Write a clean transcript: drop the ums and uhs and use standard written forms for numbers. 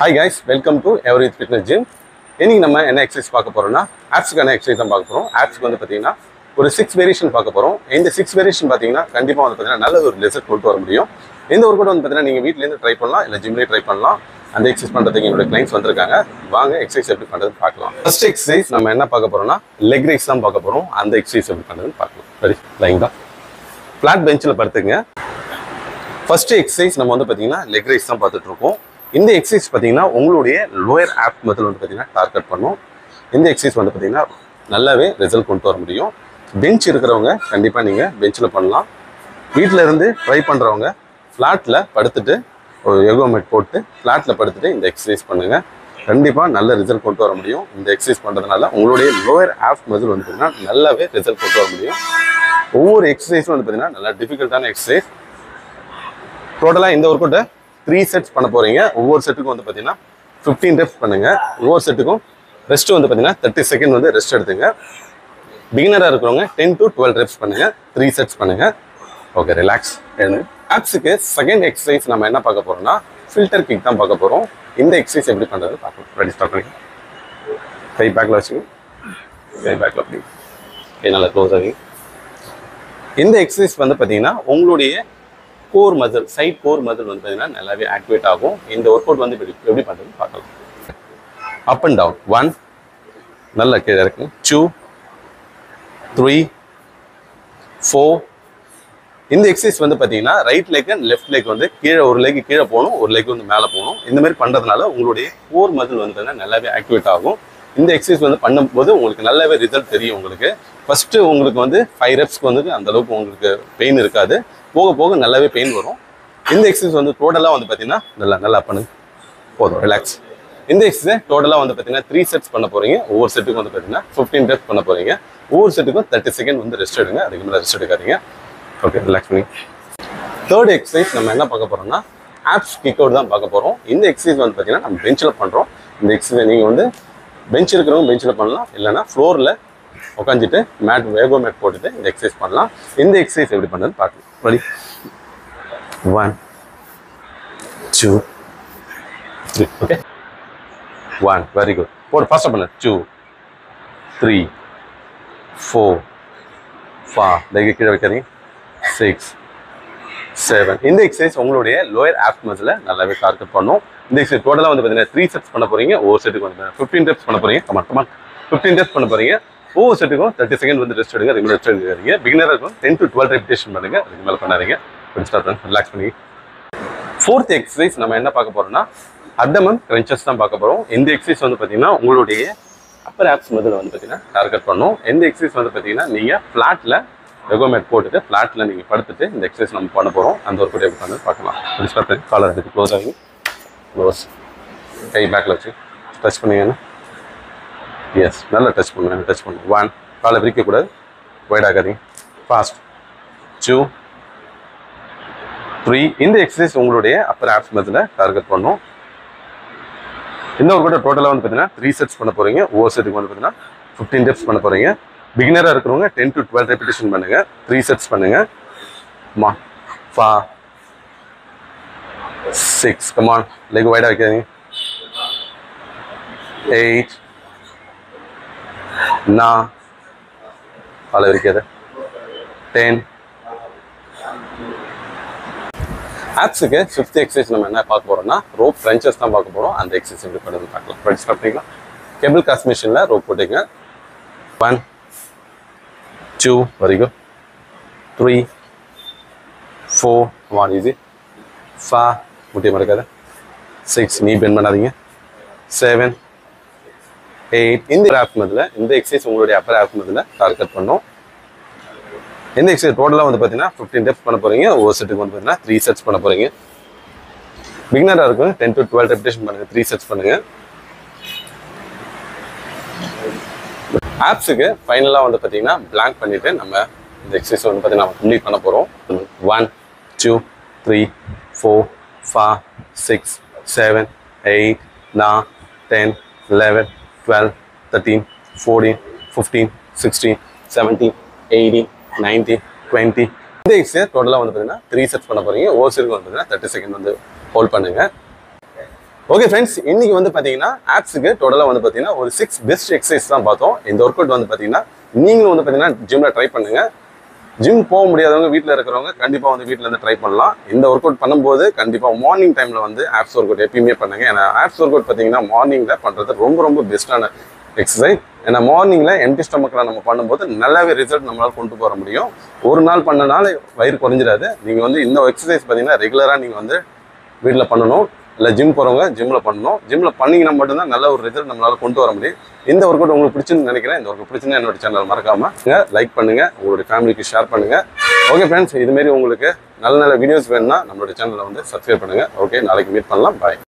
Hi guys, welcome to Every Fitness Gym. இன்னைக்கு நம்ம என்ன எக்ஸசைஸ் பார்க்க போறோம்னா ஆப்ஸ்க்கான எக்ஸசைஸ் தான் பார்க்க போறோம். ஆப்ஸ்க்கு வந்து பாத்தீங்கன்னா ஒரு 6 வேரியேஷன் பார்க்க போறோம். இந்த 6 வேரியேஷன் பாத்தீங்கன்னா கண்டிப்பா வந்து பாத்தீங்கன்னா நல்ல ஒரு ரிசல்ட் கொண்டு வர முடியும். இந்த ஒர்க் அவுட் வந்து பாத்தீங்கன்னா நீங்க வீட்ல இருந்து ட்ரை பண்ணலாம் இல்ல ஜிம்லயே ட்ரை பண்ணலாம். அந்த எக்ஸசைஸ் பண்றதுக்கு என்னோட கிளைண்ட்ஸ் வந்திருக்காங்க. வாங்க எக்ஸசைஸ் எப்படி பண்றதுன்னு பார்க்கலாம். ஃபர்ஸ்ட் எக்ஸசைஸ் நம்ம என்ன பார்க்க போறோம்னா லெக் ரைஸ் தான் பார்க்க போறோம். அந்த எக்ஸசைஸ் எப்படி பண்றதுன்னு பார்க்கலாம். சரி, லைன் தான். ஃபிளாட் பெஞ்ச்ல படுத்துங்க. ஃபர்ஸ்ட் எக்ஸசைஸ் நம்ம வந்து பாத்தீங்கன்னா லெக் ரைஸ் தான் பார்த்துட்டு இருக்கோம். இந்த எக்ஸசைஸ் பார்த்தீங்கன்னா உங்களுடைய லோயர் ஆப் மெத்தட் வந்து பார்த்தீங்கன்னா டார்கெட் பண்ணும். இந்த எக்ஸசைஸ் வந்து பார்த்தீங்கன்னா நல்லாவே ரிசல்ட் கொண்டு வர முடியும். பெஞ்ச் இருக்கிறவங்க கண்டிப்பாக நீங்கள் பெஞ்சில் பண்ணலாம். வீட்டில் இருந்து ட்ரை பண்ணுறவங்க ஃப்ளாட்டில் படுத்துட்டு ஒரு யோகா மேட் போட்டு ஃப்ளாட்டில் படுத்துட்டு இந்த எக்ஸசைஸ் பண்ணுங்கள். கண்டிப்பாக நல்ல ரிசல்ட் கொண்டு வர முடியும். இந்த எக்ஸசைஸ் பண்ணுறதுனால உங்களுடைய லோயர் ஆப் மெத்தட் வந்து பார்த்தீங்கன்னா நல்லாவே ரிசல்ட் கொண்டு வர முடியும். ஒவ்வொரு எக்ஸசைஸும் வந்து பார்த்தீங்கன்னா நல்லா டிஃபிகல்ட்டான எக்ஸசைஸ். டோட்டலாக இந்த ஒர்க் அவுட்டை 3 செட்ஸ் பண்ண போறீங்க. ஒவ்வொரு செட்டுக்கும் வந்து பார்த்தீங்கன்னா 15 ரெப்ஸ் பண்ணுங்க. ஒவ்வொரு செட்டுக்கும் ரெஸ்ட் வந்து பார்த்தீங்கன்னா 30 செகண்ட் வந்து ரெஸ்ட் எடுத்துங்க. பிகினராக இருக்கிறவங்க 10 to 12 ரெப்ஸ் பண்ணுங்க. 3 செட்ஸ் பண்ணுங்க. Okay, relax. ஆப்ஸுக்கு செகண்ட் எக்ஸசைஸ் நம்ம என்ன பார்க்க போறோம்னா ஃபில்டர் கிக் தான் பார்க்க போறோம். இந்த எக்ஸசைஸ் எப்படி பண்றது பார்க்கலாம். ரெடி, ஸ்டார்ட் பண்ணுங்க. கை பேக்ல வச்சுங்க. கை பேக்ல அப்படி கை நல்லா க்ளோஸ் ஆகுங்க. இந்த எக்ஸசைஸ் வந்து பார்த்தீங்கன்னா உங்களுடைய core muscle, side core muscle வந்து பார்த்தீங்கன்னா நல்லாவே ஆக்டிவேட் ஆகும். இந்த ஒர்க் அவுட் வந்து எப்படி பண்ணுறதுன்னு பார்க்கலாம். அப் அண்ட் டவுன் 1, நல்லா கீழே இருக்கு. 2, 3, 4. இந்த எக்ஸசைஸ் வந்து பார்த்தீங்கன்னா right leg and left leg வந்து கீழே, ஒரு லெக் கீழே போகணும், ஒரு லெக் வந்து மேலே போகணும். இந்த மாதிரி பண்ணுறதுனால உங்களுடைய கோர் மசில் வந்து பார்த்தீங்கன்னா நல்லாவே ஆக்டிவேட் ஆகும். இந்த எக்ஸசைஸ் வந்து பண்ணும்போது உங்களுக்கு நல்லாவே ரிசல்ட் தெரியும். உங்களுக்கு ஃபர்ஸ்ட்டு உங்களுக்கு வந்து 5 ரெப்ஸ்க்கு வந்து அந்த அளவுக்கு உங்களுக்கு பெயின் இருக்காது. போக போக நல்லாவே பெயின் வரும். இந்த எக்ஸசைஸ் வந்து டோட்டலாக வந்து பார்த்தீங்கன்னா நல்லா பண்ணுங்க. போதும், ரிலாக்ஸ். இந்த எக்ஸசைஸ் டோட்டலாக வந்து பார்த்தீங்கன்னா 3 செட்ஸ் பண்ண போறீங்க. ஒவ்வொரு செட்டுக்கும் வந்து பார்த்தீங்கன்னா 15 ரெப்ஸ் பண்ண போறீங்க. ஒவ்வொரு செட்டுக்கும் 30 செகண்ட் வந்து ரெஸ்ட் எடுங்க. அதுக்கு மேலே ரெஸ்ட் எடுக்காதீங்க. ஓகே, ரிலாக்ஸ் பண்ணி. தேர்ட் எக்ஸசைஸ் நம்ம என்ன பார்க்க போறோம்னா ஆப்ஸ் கிக் அவுட் தான் பார்க்க போறோம். இந்த எக்ஸசைஸ் வந்து பார்த்தீங்கன்னா நம்ம பெஞ்சில் பண்ணுறோம். இந்த எக்ஸசைஸ் நீங்கள் வந்து பெஞ்ச் இருக்கிறவங்க பெஞ்சில் பண்ணலாம், இல்லைன்னா ஃப்ளோரில் உட்காந்துட்டு மேட், வேகோ மேட் போட்டுட்டு இந்த எக்ஸசைஸ் பண்ணலாம். இந்த எக்ஸசைஸ் எப்படி பண்ணுறது பார்க்கலாம். ரெடி, 1, 2, 3. Okay, 1, very good. போடு, ஃபாஸ்ட்டாக பண்ணு. 2, 3, 4, 5, லெக் கீழே வைக்காதீங்க. 6, 7. இந்த எக்ஸசைஸ் உங்களுடைய லோயர் ஆப் மசிலை நல்லாவே டார்கெட் பண்ணும். இந்த எக்ஸசைஸ் டோட்டலாக வந்து பார்த்தீங்கன்னா 3 செட்ஸ் பண்ண போறீங்க. ஒவ்வொரு செட்டுக்கு வந்து 15 ரெப்ஸ் பண்ண போறீங்க. கமான் 15 ரெப்ஸ் பண்ண போறீங்க. ஒவ்வொரு செட்டுக்கும் 30 செகண்ட் வந்து ரெஸ்ட் எடுங்க. அதுக்கு மேலே ரெஸ்ட் எடுக்காதீங்க. பிகினராக இருக்கும் 10 to 12 ரெப்பிடேஷன் பண்ணுங்க. அதுக்கு மேலே பண்ணாதீங்க. ரிலாக்ஸ் பண்ணி. ஃபோர்த் எக்ஸசைஸ் நம்ம என்ன பார்க்க போறோம்னா அப்டமன் கிரன்ச்சஸ் தான் பார்க்க போறோம். இந்த எக்ஸசைஸ் வந்து பார்த்தீங்கன்னா உங்களுடைய அப்பர் ஆப்ஸ் மசில் வந்து பார்த்தீங்கன்னா டார்கெட் பண்ணும். இந்த எக்ஸசைஸ் வந்து பார்த்தீங்கன்னா நீங்க ஃபிளாட்ல யோகா மேட் போட்டுட்டு ஃபிளாட்ல நீங்க படுத்துட்டு இந்த எக்ஸசைஸ் நம்ம பண்ண போறோம். அந்த ஒரு கூட எப்படி பண்ணி பார்க்கலாம். காலர் எடுத்து க்ளோஸ் ஆகி க்ளோஸ், கை பேக்ல வச்சு டச் பண்ணுங்க. எஸ், நல்லா டச் பண்ணுங்க. டச் பண்ணுங்க. 1, காலை விரிக்கக்கூடாது, வைட் ஆகாதீங்க. ஃபாஸ்ட். 2, 3. இந்த எக்ஸசைஸ் உங்களுடைய அப்பர் ஆப்ஸ் மசிலை டார்கெட் பண்ணும். இந்த ஒரு கூட டோட்டலாக வந்து பார்த்தீங்கன்னா 3 செட்ஸ் பண்ண போறீங்க. ஒவ்வொரு செட்டுக்கு வந்து பார்த்தீங்கன்னா 15 ரெப்ஸ் பண்ண போறீங்க. பிகினராக இருக்கிறவங்க 10 to 12 ரெப்பிடேஷன் பண்ணுங்க. 3 செட்ஸ் பண்ணுங்க. 5, 6, கமான், லெக் வைடா வைக்காதீங்க. 8, 9, காலை விரிக்காத. 10. ஆப்ஸுக்கு 5th எக்ஸசைஸ் நம்ம என்ன பார்க்க போறோம்னா ரோப் கிரன்ச்சஸ் தான் பார்க்க போறோம். அந்த எக்ஸசைஸ் எப்படி பண்ணுறது பார்க்கலாம். ரெடி, ஸ்டார்ட் பண்ணிக்கலாம். கேபிள் காஸ்ட் மிஷினில் ரோப் போட்டுங்க. 1, 2, வெரி குட். 3, 4, come on, easy. 5, முட்டியை மறக்காத. 6, நீ பெண்ட் பண்ணாதீங்க. 7, 8. இந்த ஆப் மதில் இந்த எக்ஸசைஸ் உங்களுடைய அப்பர் ஆப் மதில் டார்கெட் பண்ணும். இந்த எக்ஸசைஸ் டோட்டலாக வந்து பார்த்தீங்கன்னா 15 ரெப்ஸ் பண்ண போறீங்க. ஒவ்வொரு செட்டுக்கு வந்து பார்த்தீங்கன்னா 3 செட்ஸ் பண்ண போறீங்க. பிகினராக இருக்கும் 10 to 12 ரெப்பிடேஷன் பண்ணுங்க. 3 செட்ஸ் பண்ணுங்க. ஆப்ஸுக்கு ஃபைனலாக வந்து பார்த்தீங்கன்னா பிளாங்க் பண்ணிட்டு நம்ம இந்த எக்ஸசைஸ் வந்து பார்த்தீங்கன்னா நம்ம கம்ப்ளீட் பண்ண போகிறோம். 1, 2, 3, 4, 5, 6, 7, 8, 9, 10, 11, 12, 13, 14, 15, 16, 17, 18, 19, 20. இந்த எக்ஸசைஸ் டோட்டலாக வந்து பார்த்தீங்கன்னா 3 செட்ஸ் பண்ண போறீங்க. ஒவ்வொரு செட்டுக்கு வந்து பார்த்தீங்கன்னா 30 செகண்ட் வந்து ஹோல்ட் பண்ணுங்க. ஓகே ஃப்ரெண்ட்ஸ், இன்னைக்கு வந்து பார்த்தீங்கன்னா ஆப்ஸுக்கு டோட்டலாக வந்து பார்த்தீங்கன்னா ஒரு 6 பெஸ்ட் எக்ஸசைஸ் தான் பார்த்தோம். இந்த ஒர்க் அவுட் வந்து பார்த்தீங்கன்னா நீங்களும் வந்து பார்த்தீங்கன்னா ஜிம்மில் ட்ரை பண்ணுங்க. ஜிம் போக முடியாதவங்க வீட்டில் இருக்கிறவங்க கண்டிப்பாக வந்து வீட்டில் இருந்து ட்ரை பண்ணலாம். இந்த ஒர்க் அவுட் பண்ணும்போது கண்டிப்பாக மார்னிங் டைமில் வந்து ஆப்ஸ் ஒர்க் அவுட் எப்பயுமே பண்ணுங்க. ஏன்னா ஆப்ஸ் ஒர்க் அவுட் பார்த்தீங்கன்னா மார்னிங்கில் பண்ணுறது ரொம்ப ரொம்ப பெஸ்ட்டான எக்ஸசைஸ். ஏன்னா மார்னிங்கில் எம்டி ஸ்டொமக்கில் நம்ம பண்ணும்போது நல்லாவே ரிசல்ட் நம்மளால் கொண்டு போக முடியும். ஒரு நாள் பண்ணனால வயிறு குறைஞ்சிடாது. நீங்கள் வந்து இந்த எக்ஸசைஸ் பார்த்தீங்கன்னா ரெகுலராக நீங்கள் வந்து வீட்டில் பண்ணணும். இல்லை ஜிம் போகிறவங்க ஜிம்மில் பண்ணணும். ஜிம்மில் பண்ணிங்கன்னா மட்டும்தான் நல்ல ஒரு ரிசல்ட் நம்மளால் கொண்டு வர முடியும். இந்த ஒர்க் அவுட் உங்களுக்கு பிடிச்சுன்னு நினைக்கிறேன். இந்த ஒர்க் பிடிச்சுன்னா என்னோட சேனல் மறக்காமல் லைக் பண்ணுங்கள், உங்களுடைய ஃபேமிலிக்கு ஷேர் பண்ணுங்கள். ஓகே ஃப்ரெண்ட்ஸ், இதுமாரி உங்களுக்கு நல்ல நல்ல வீடியோஸ் வேணும்னா நம்மளோட சேனலை வந்து சப்ஸ்கிரைப் பண்ணுங்கள். ஓகே, நாளைக்கு மீட் பண்ணலாம். பாய்.